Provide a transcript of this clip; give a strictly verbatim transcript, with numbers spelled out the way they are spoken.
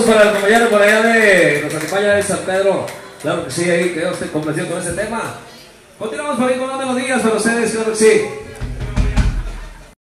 para el compañero por allá de, nos acompaña de San Pedro. Claro que sí, ahí quedó usted complacido con ese tema. Continuamos por ahí con las melodías para ustedes, claro que sí.